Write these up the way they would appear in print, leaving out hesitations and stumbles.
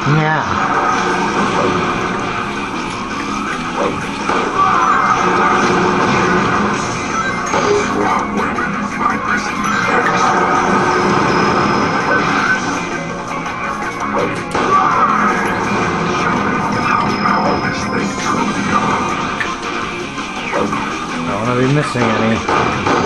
Yeah. Don't want to be missing any.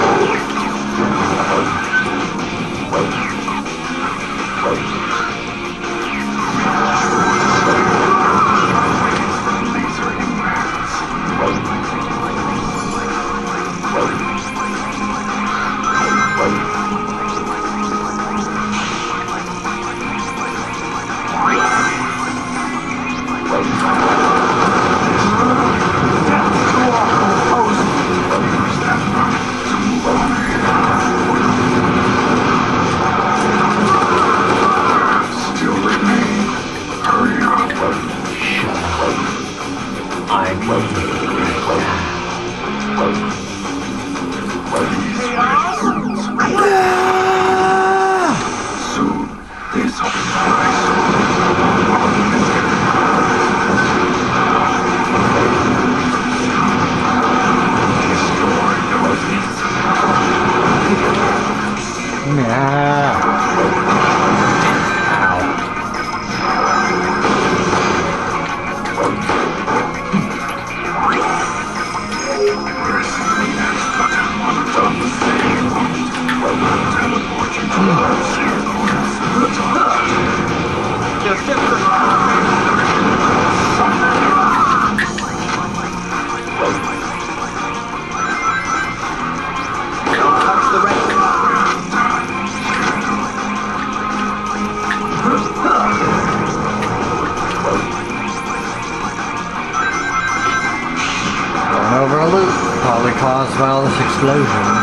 Over a loop, probably caused by all this explosion.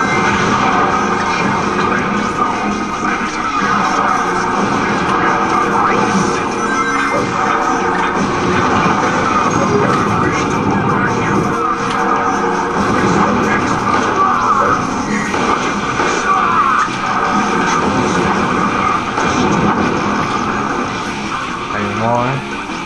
Any more?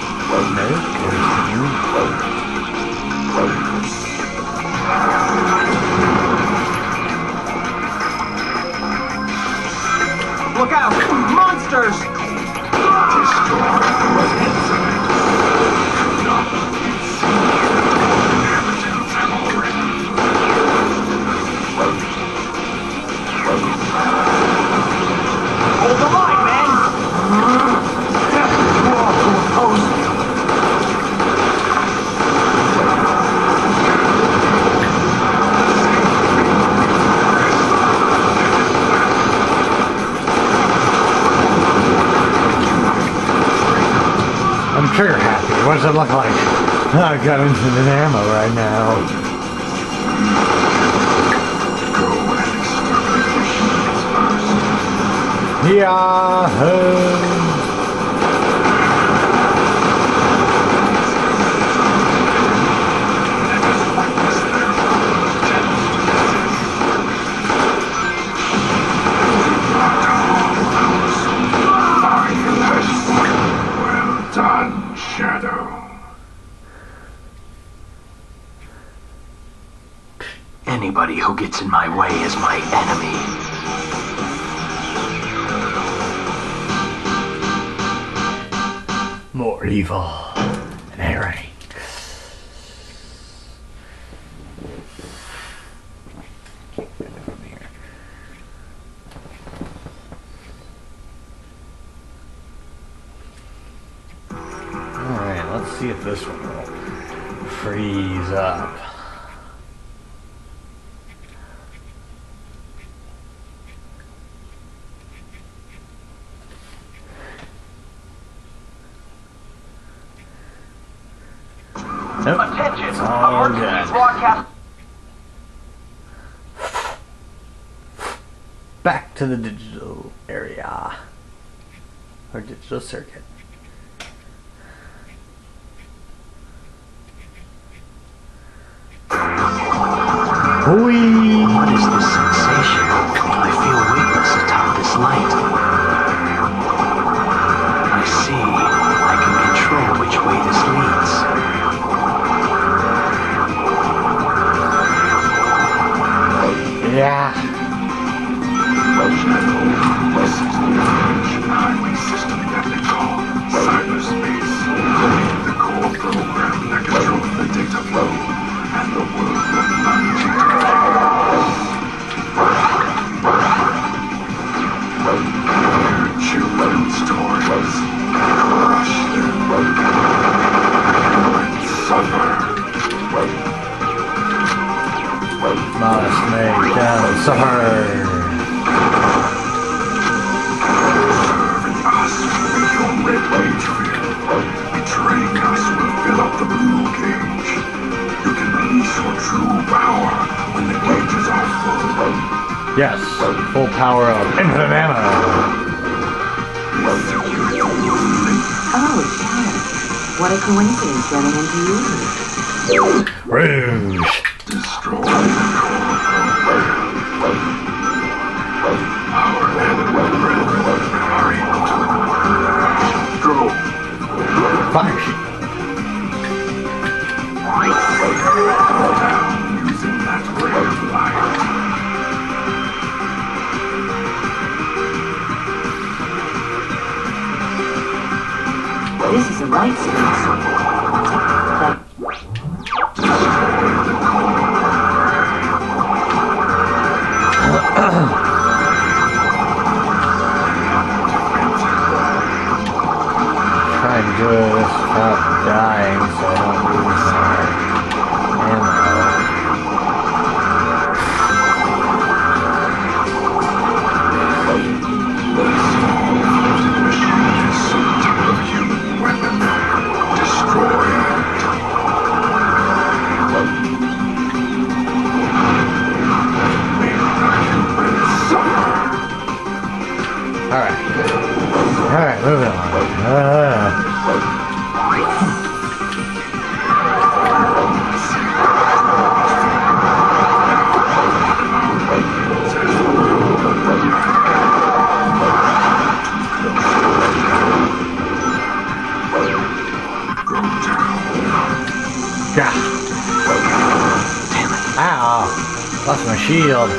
Look out! Monsters! Hold the line, man! I'm trigger happy. What does it look like? I got infinite ammo right now. Yahoo! Anybody who gets in my way is my enemy. More evil and Eric. Alright, let's see if this one will freeze up. Nope. Attention! All Emergency good. broadcast. Back to the digital area. Or digital circuit. Whee! What is this sensation? I feel weightless atop this light. I see. I can suffer. Us with your red cage field. Betraying us will fill up the blue cage. You can release your true power when the cages are full. Yes, full power of infinite ammo. Oh, Shadow. What a coincidence running into you. Rouge. Destroy the our animal brethren are able to go. Fire sheet. Down using that ray of light. This is a light source. Trying to do this without dying so I don't lose my ammo. Some type of human weapon. Destroy it. May the humans suffer. Alright. Alright, moving on. Yeah. Damn it. Ow! Lost my shield.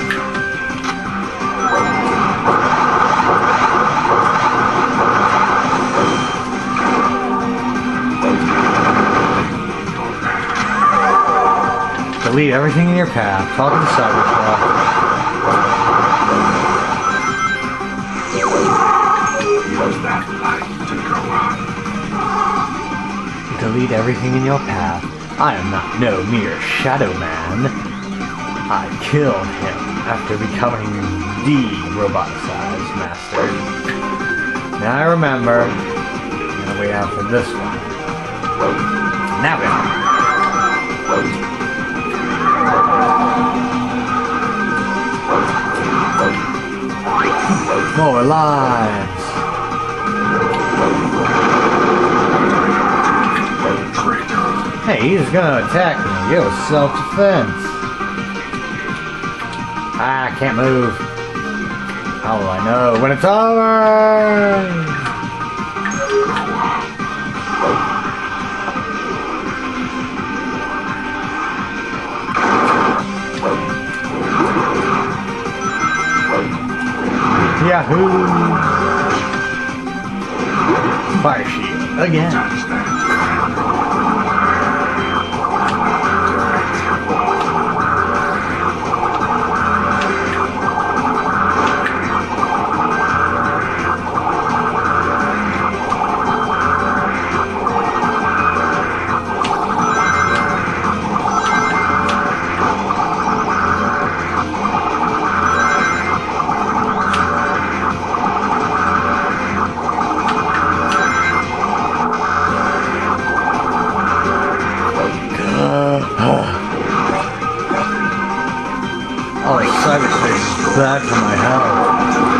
Delete everything in your path. Talking to Cyberclaw. Use that light to go on. Delete everything in your path. I am not no mere shadow man. I killed him after becoming the roboticized master. Now I remember. I'm gonna wait out for this one. Now we are. More lives. Hey, he's gonna attack me. It was self-defense. I can't move. How will I know when it's over? Yahoo! Fire shield again. Cyberspace back to my health.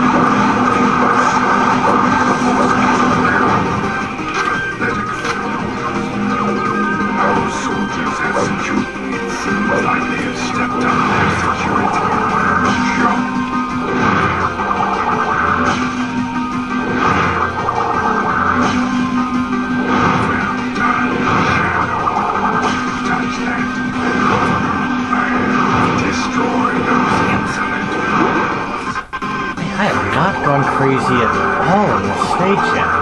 Our soldiers have secured. It seems like they have stepped up their security. Jump. Well done, Shadow. Touch that. Destroy those insolent fools. I have not gone crazy at all in this stage yet.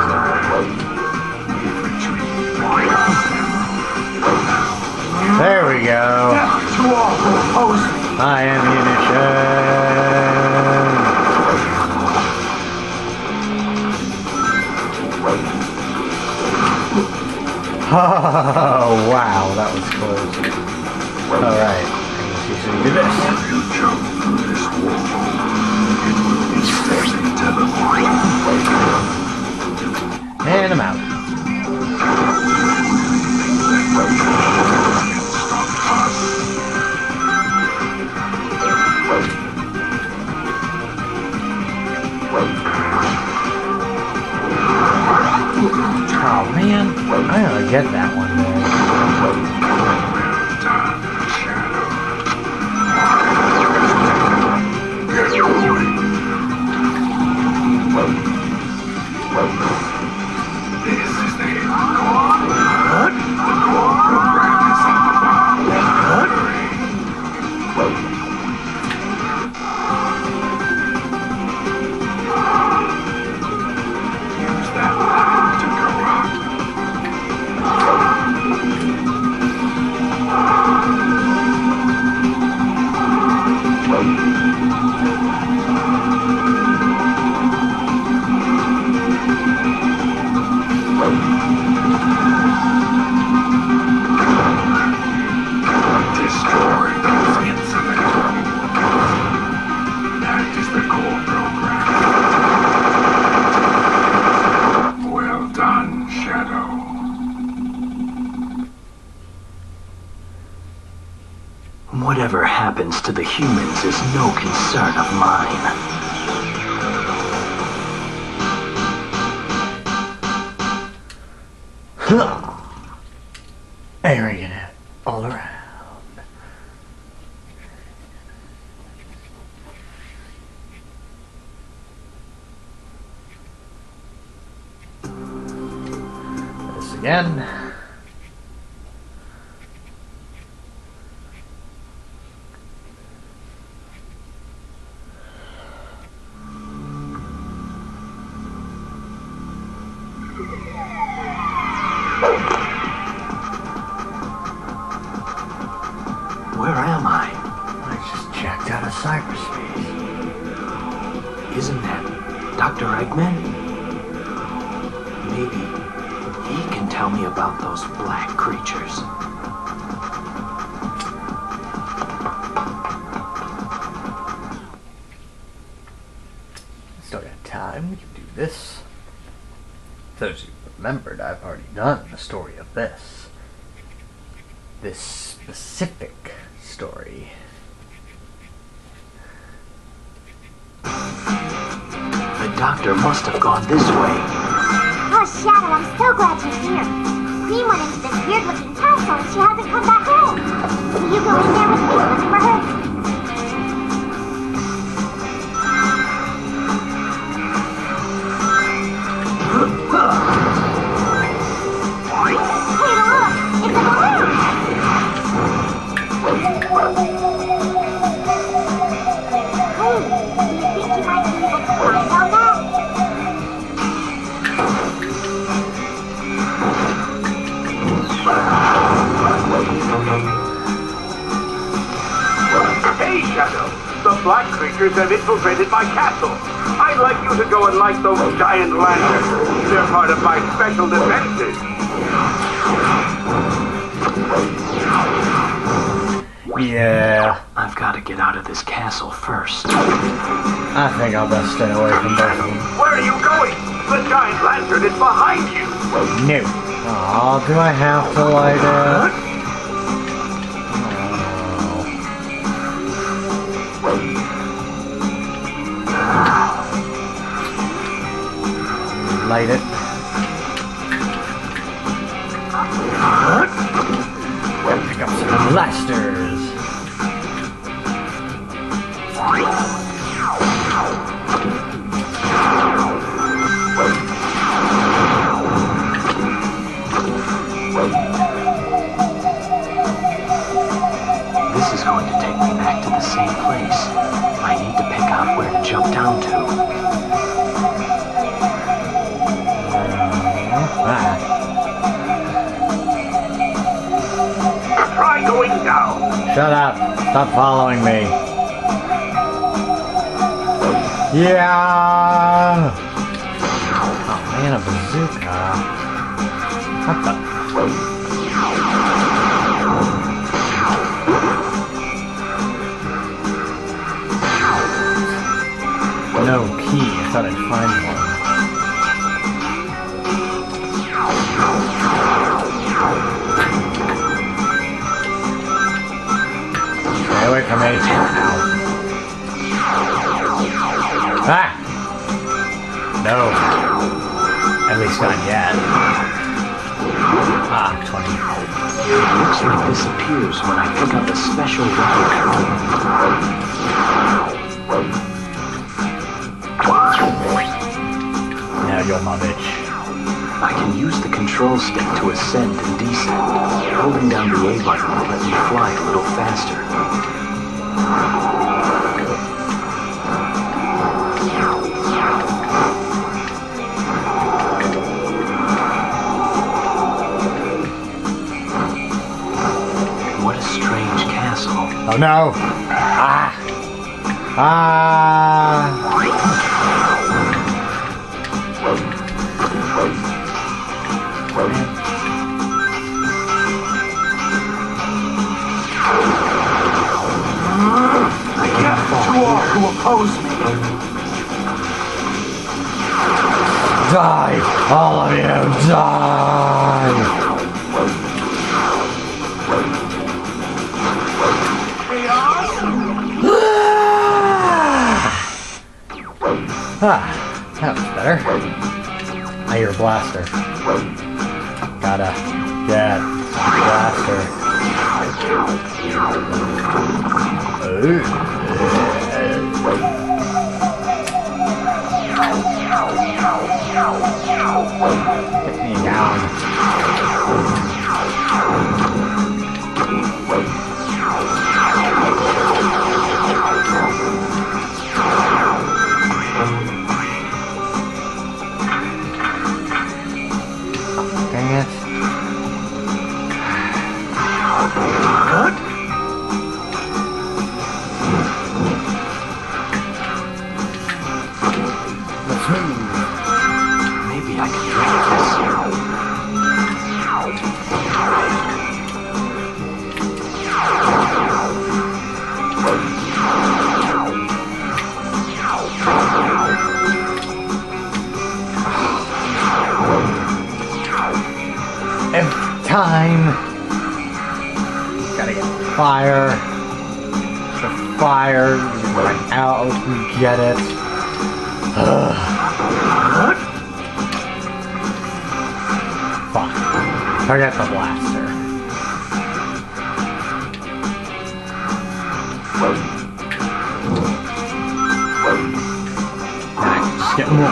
There we go. To all who oppose me. My ammunition. Oh, wow, that was close. Alright, I guess you should do this. You jump through this It will be steady teleporting. And I'm out. Stop us. Oh man, I'm gonna get that one day. Get going. This is the core. What? The core program is on the bomb. Hurry. Use that line to go up. Destroy those insolent. That is the core program. Well done, Shadow. Whatever happens to the humans is no concern of mine. Airing it all around. This again. Where am I? I just checked out of cyberspace. Isn't that Dr. Eggman? Maybe he can tell me about those black creatures. Still got time, we can do this. Those who remembered, I've already done the story of this. This specific story. The doctor must have gone this way. Oh, Shadow, I'm so glad you're here. Queen went into this weird-looking castle and she hasn't come back out. Will you go in there with me and look for her? Hey, look! It's a balloon! Hey, do you think you might be able to find all that? Hey, Shadow! The black creatures have infiltrated my castle. I'd like you to go and light those giant lanterns. They're part of my special defenses. Yeah, I've got to get out of this castle first. I think I'll best stay away from both of them. Where are you going? The giant lantern is behind you. No. Aw, do I have to light it? Oh. Light it. Pick up some blasters. This is going to take me back to the same place. I need to pick out where to jump down to. Try going down. Shut up. Stop following me. Yeah. Oh man, a bazooka. What the? thought I'd find one. Stay away from me. Ow. Ah! No. At least not yet. Ah, 20. Looks like this appears when I pick up a special rock. Now you're my bitch. I can use the control stick to ascend and descend. Holding down the A button will let me fly a little faster. What a strange castle. Oh no! Ah! Ah! I can't fall here. Who oppose me? Die! All of you, die! Ah, that was better. I hear a blaster. Gotta get blaster. Get me down. Dang it. Let's move. Maybe I can drag this. Every time. Gotta get fire. The fire. Right out. We get it. Fuck. Forget the blaster. Just get more.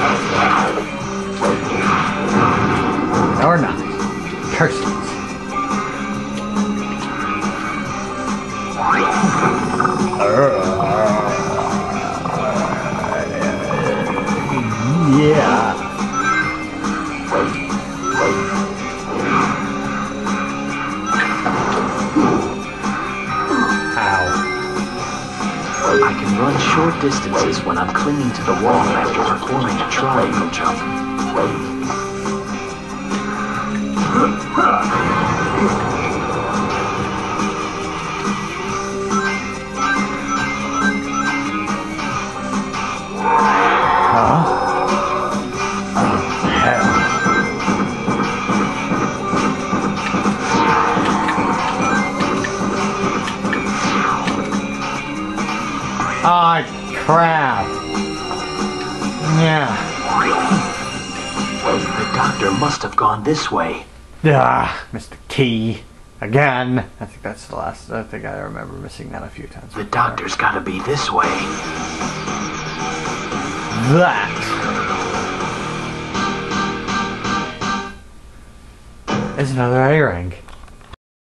Or not. Curses. Yeah. Ow. I can run short distances when I'm clinging to the wall after performing a triangle jump. Huh? Oh, hell. Ah, crap. Yeah. The doctor must have gone this way. Ah, Mr. T. Again. I think that's the last. I think I remember missing that a few times. The doctor's gotta be this way. That is another A rank.